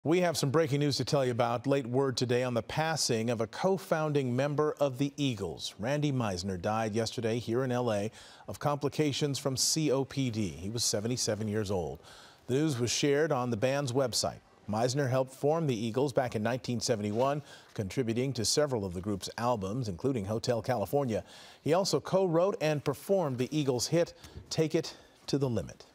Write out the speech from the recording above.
We have some breaking news to tell you about. Late word today on the passing of a co-founding member of the Eagles. Randy Meisner died yesterday here in L.A. of complications from COPD. He was 77 years old. The news was shared on the band's website. Meisner helped form the Eagles back in 1971, contributing to several of the group's albums, including Hotel California. He also co-wrote and performed the Eagles' hit, Take It to the Limit.